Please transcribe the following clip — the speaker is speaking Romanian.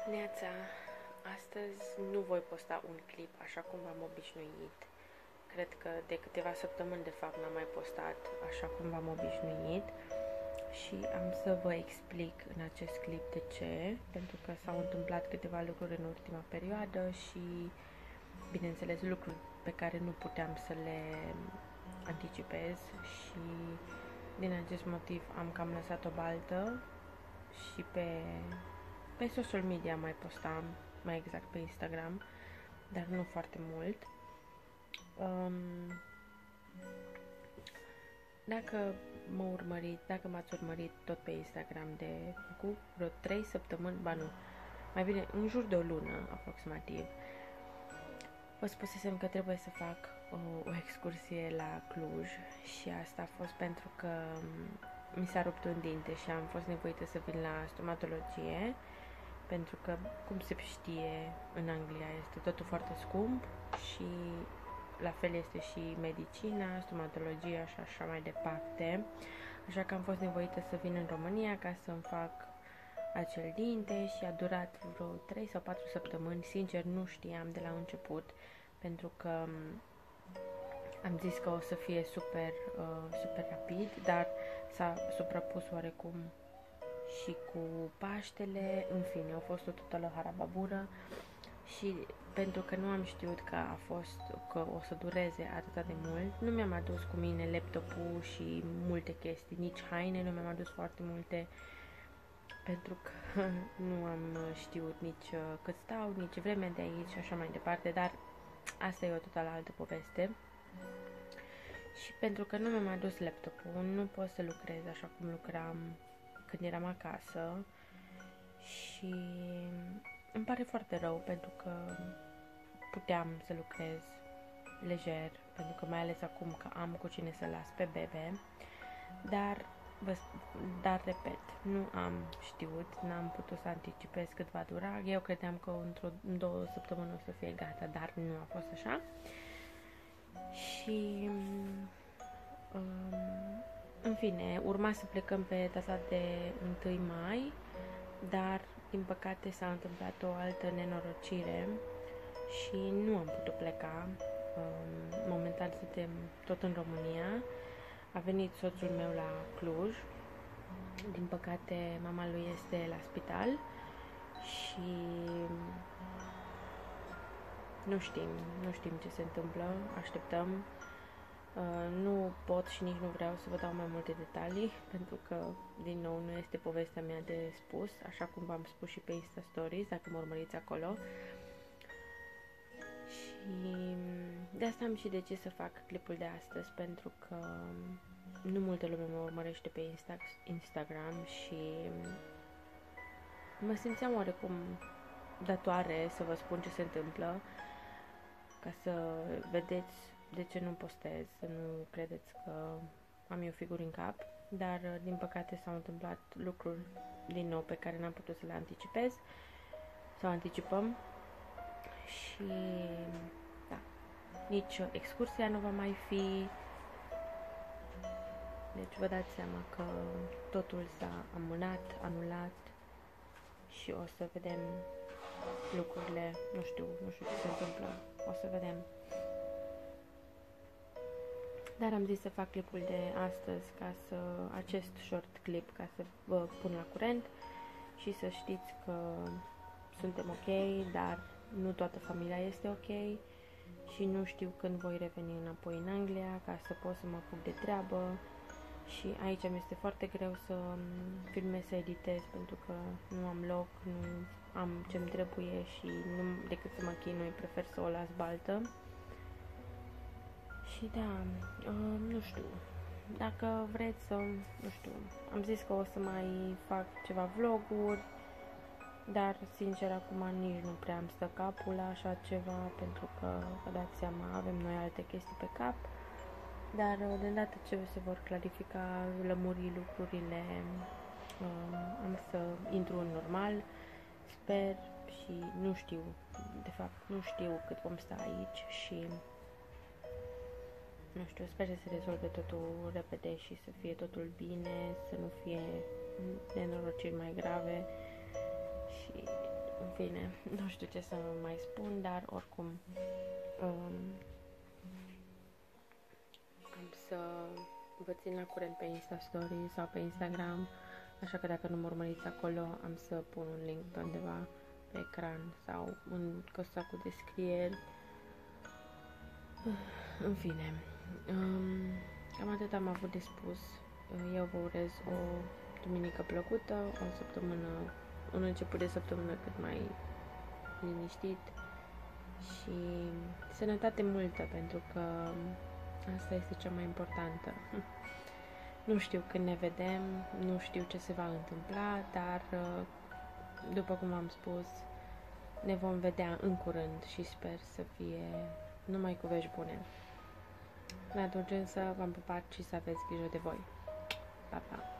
Neața, astăzi nu voi posta un clip așa cum am obișnuit. Cred că de câteva săptămâni de fapt n-am mai postat așa cum v-am obișnuit și am să vă explic în acest clip de ce, pentru că s-au întâmplat câteva lucruri în ultima perioadă și, bineînțeles, lucruri pe care nu puteam să le anticipez și din acest motiv am cam lăsat o baltă și pe social media mai postam, mai exact pe Instagram, dar nu foarte mult. Dacă m-ați urmărit tot pe Instagram de cu vreo 3 săptămâni, ba nu, mai bine, în jur de o lună aproximativ, vă spusesem că trebuie să fac o excursie la Cluj și asta a fost pentru că mi s-a rupt un dinte și am fost nevoită să vin la stomatologie, pentru că, cum se știe, în Anglia este totul foarte scump și la fel este și medicina, stomatologia și așa mai departe. Așa că am fost nevoită să vin în România ca să-mi fac acel dinte și a durat vreo 3 sau 4 săptămâni. Sincer, nu știam de la început, pentru că am zis că o să fie super rapid, dar s-a suprapus oarecum și cu Paștele, în fine, a fost o totală harababură și pentru că nu am știut că o să dureze atâta de mult, nu mi-am adus cu mine laptopul și multe chestii, nici haine, nu mi-am adus foarte multe, pentru că nu am știut nici cât stau, nici vremea de aici și așa mai departe, dar asta e o totală altă poveste. Și pentru că nu mi-am adus laptopul, nu pot să lucrez așa cum lucram când eram acasă și îmi pare foarte rău, pentru că puteam să lucrez lejer, pentru că mai ales acum că am cu cine să las pe bebe, dar repet, nu am știut, n-am putut să anticipez cât va dura. Eu credeam că în 2 săptămâni o să fie gata, dar nu a fost așa. Și în fine, urma să plecăm pe data de 1 mai, dar din păcate s-a întâmplat o altă nenorocire și nu am putut pleca. Momentan suntem tot în România. A venit soțul meu la Cluj. Din păcate, mama lui este la spital și nu știm ce se întâmplă, așteptăm. Nu pot și nici nu vreau să vă dau mai multe detalii, pentru că, din nou, nu este povestea mea de spus, așa cum v-am spus și pe Insta Stories, dacă mă urmăriți acolo. Și de asta am și decis să fac clipul de astăzi, pentru că nu multă lume mă urmărește pe Instagram și mă simțeam oarecum datoare să vă spun ce se întâmplă, ca să vedeți de ce nu postez, să nu credeți că am eu figuri în cap, dar din păcate s-au întâmplat lucruri din nou pe care n-am putut să le anticipez sau anticipăm și da, nici excursia nu va mai fi, deci vă dați seama că totul s-a amânat, anulat și o să vedem lucrurile, nu știu ce se întâmplă, o să vedem. Dar am zis să fac clipul de astăzi, acest short clip, ca să vă pun la curent și să știți că suntem ok, dar nu toată familia este ok și nu știu când voi reveni înapoi în Anglia ca să pot să mă apuc de treabă și aici mi este foarte greu să filmez, să editez, pentru că nu am loc, nu am ce-mi trebuie și nu, decât să mă chinui, prefer să o las baltă. Și da, nu știu, dacă vreți să, nu știu, am zis că o să mai fac ceva vloguri, dar sincer acum nici nu prea îmi stă capul la așa ceva, pentru că, vă dați seama, avem noi alte chestii pe cap, dar de îndată ce se vor clarifica, lămuri lucrurile, am să intru în normal, sper, și nu știu, de fapt nu știu cât vom sta aici și nu știu, sper să se rezolve totul repede și să fie totul bine, să nu fie nenorociri mai grave și, în fine, nu știu ce să mai spun, dar oricum am să vă țin la curent pe Insta Story sau pe Instagram, așa că dacă nu mă urmăriți acolo, am să pun un link pe undeva pe ecran sau în căsuța cu descrieri. În fine, cam atât am avut de spus. Eu vă urez o duminică plăcută, o săptămână, un început de săptămână cât mai liniștit și sănătate multă, pentru că asta este cea mai importantă. Nu știu când ne vedem, nu știu ce se va întâmpla, dar după cum am spus, ne vom vedea în curând și sper să fie numai cu vești bune. La urgență v-am pupat și să aveți grijă de voi. Pa, pa!